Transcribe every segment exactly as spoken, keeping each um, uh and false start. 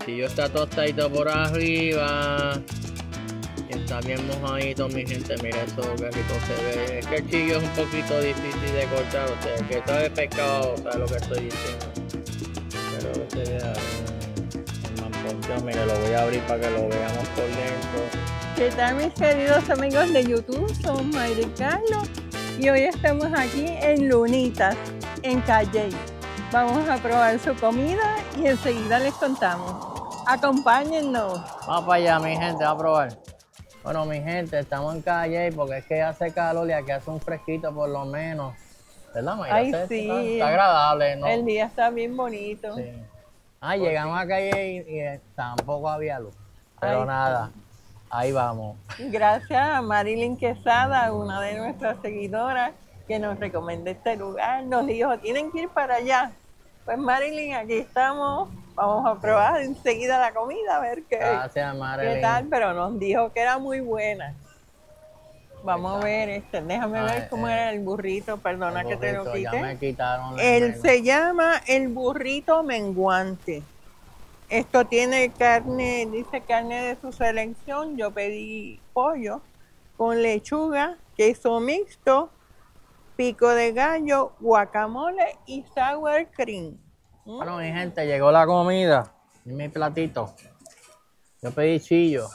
chillo está tostadito por arriba. Y está bien mojadito, mi gente. Mira eso, qué rico se ve. Es que el chillo es un poquito difícil de cortar. O sea, que sabe pescado, sabe lo que estoy diciendo. Pero que se vea el mamposteado. Mira, lo voy a abrir para que lo veamos por dentro. ¿Qué tal, mis queridos amigos de YouTube? Somos Mayra y Carlos y hoy estamos aquí en Lunitas, en Calley. Vamos a probar su comida y enseguida les contamos. Acompáñennos. Vamos para allá, mi gente, a probar. Bueno, mi gente, estamos en Calley porque es que hace calor y aquí hace un fresquito por lo menos. ¿Verdad, Mayra? Ay, Está, sí. está agradable, ¿no? El día está bien bonito. Sí. Ah, llegamos a Calley y, y tampoco había luz. Pero Ay, nada. Ahí vamos. Gracias a Marilyn Quesada, una de nuestras seguidoras, que nos recomendó este lugar. Nos dijo, tienen que ir para allá. Pues Marilyn, aquí estamos. Vamos a probar enseguida la comida, a ver qué, Gracias, Marilyn. qué tal. Pero nos dijo que era muy buena. Vamos a ver, este, déjame Ah, ver cómo eh, era el burrito. Perdona El que te lo burrito, quite. ya me quitaron la Él mela. se llama el burrito menguante. Esto tiene carne, dice carne de su selección. Yo pedí pollo con lechuga, queso mixto, pico de gallo, guacamole y sour cream. ¿Mm? Bueno, mi gente, llegó la comida. Y mi platito. Yo pedí chillo.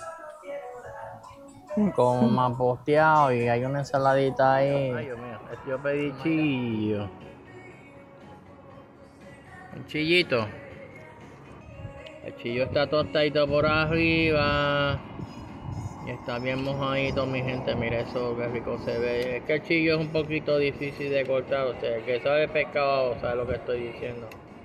Con mamposteado y hay una ensaladita ahí. Ay, Dios mío. Yo pedí chillo. Un chillito. El chillo está tostadito por arriba. Y está bien mojadito, mi gente. Mira eso, qué rico se ve. Es que el chillo es un poquito difícil de cortar. O sea, el que sabe pescado, sabe lo que estoy diciendo.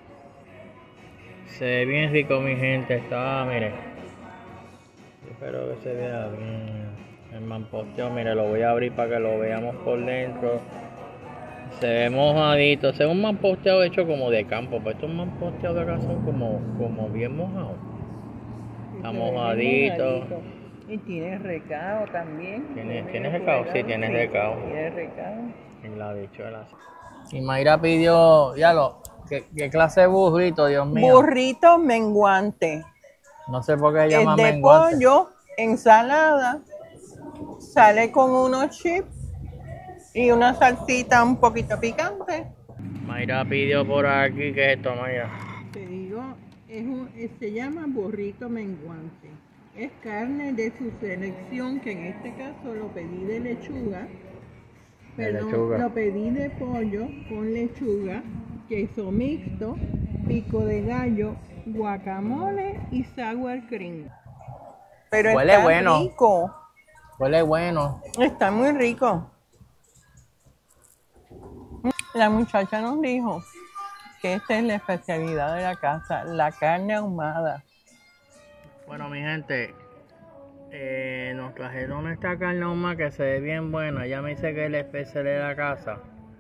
Se ve bien rico, mi gente. Está, mire. Espero que se vea bien. El mamposteado, mire, lo voy a abrir para que lo veamos por dentro. Se ve mojadito. Se ve un mamposteado hecho como de campo. Pues estos mamposteados de acá son como, como bien mojados. Está mojadito. Y tiene recao también. ¿Tiene, ¿tiene recao? Sí, tiene recao. Tiene recao. En la bichuela. Y Mayra pidió, ya lo, ¿qué, qué clase de burrito, Dios mío? Burrito menguante. No sé por qué se Es llama de menguante. pollo, ensalada, sale con unos chips y una salsita un poquito picante. Mayra pidió por aquí, ¿qué es esto, Mayra? Te digo, es un, es- se llama burrito menguante. Es carne de su selección, que en este caso lo pedí de lechuga. De Perdón, lechuga. lo pedí de pollo con lechuga, queso mixto, pico de gallo, guacamole y sour cream. Pero Huele está bueno. rico. Huele bueno. Está muy rico. La muchacha nos dijo que esta es la especialidad de la casa, la carne ahumada. Bueno, mi gente, eh, nos trajeron esta carne ahumada que se ve bien buena. Ya me dice que es la especial de la casa.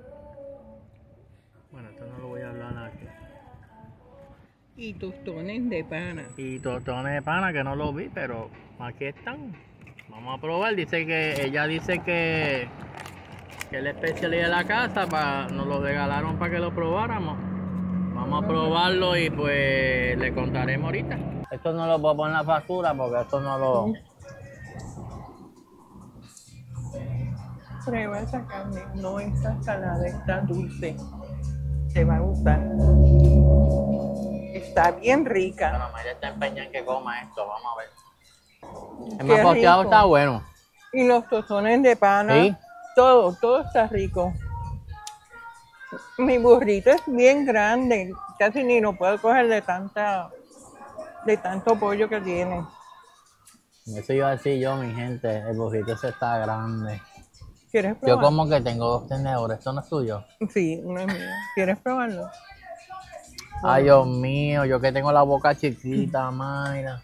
Bueno, esto no lo voy a hablar aquí. Y tostones de pana. Y tostones de pana que no los vi, pero aquí están. Vamos a probar. Dice que ella dice que, que es la especialidad de la casa. Para, nos lo regalaron para que lo probáramos. Vamos a probarlo y pues le contaremos ahorita. Esto no lo puedo poner en la factura porque esto no lo... Prueba esa carne, no está salada, está dulce. Te va a gustar. Está bien rica. Bueno, Mayra está empeñada en que coma esto. Vamos a ver. El Qué mamposteado rico. está bueno. Y los tostones de pana, Sí. todo, todo está rico. Mi burrito es bien grande, casi ni lo puedo coger de tanta, de tanto pollo que tiene. Eso iba a decir yo, mi gente. El burrito ese está grande. ¿Quieres Yo probarlo? como que tengo dos tenedores. ¿Esto no es tuyo? Sí, uno es mío. ¿Quieres probarlo? Ay, Dios mío. Yo que tengo la boca chiquita, Mayra.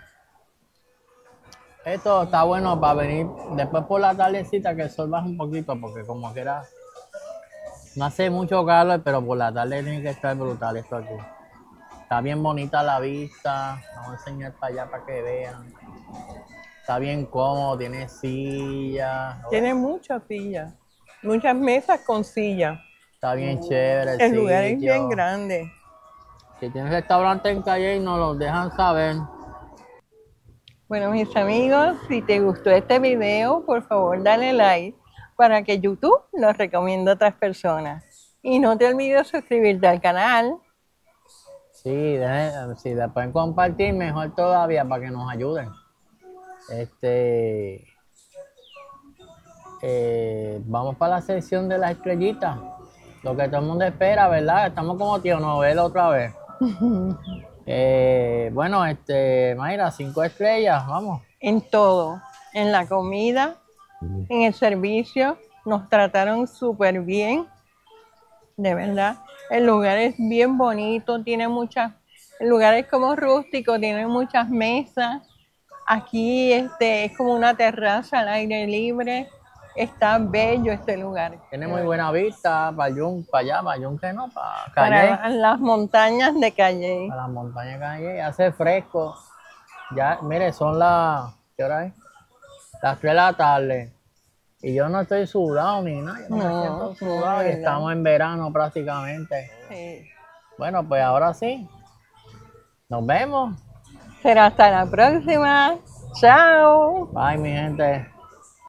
Esto está bueno para venir después por la tardecita que el sol baja un poquito porque como que era... No hace mucho calor, pero por la tarde tiene que estar brutal esto aquí. Está bien bonita la vista. Vamos a enseñar para allá para que vean. Está bien cómodo, tiene silla. Tiene muchas sillas, muchas mesas con sillas. Está bien chévere el El lugar es sitio. bien grande. Si tienes restaurante en Calle, nos lo dejan saber. Bueno, mis amigos, si te gustó este video, por favor dale like para que YouTube lo recomiende a otras personas. Y no te olvides suscribirte al canal. Sí, dejen- si la pueden compartir, mejor todavía para que nos ayuden. Este, eh, vamos para la sección de las estrellitas. Lo que todo el mundo espera, ¿verdad? Estamos como tío novela otra vez. Eh, bueno, este, Mayra, cinco estrellas, vamos. En todo, en la comida, en el servicio, nos trataron súper bien, de verdad. El lugar es bien bonito, tiene muchas, el lugar es como rústico, tiene muchas mesas. Aquí este, es como una terraza al aire libre. Está bello este lugar. Tiene muy buena vista para Yun, para allá, para Yunque no, para Para Calle, las montañas de Calle. para las montañas de Calle, hace fresco. Ya, mire, son las, ¿qué hora es? Las tres de la tarde. Y yo no estoy sudado ni nada, yo no, me No, siento no, sudado de y verdad. estamos en verano prácticamente. Sí. Bueno, pues ahora sí. Nos vemos. Será hasta la próxima. Chao. Bye, mi gente.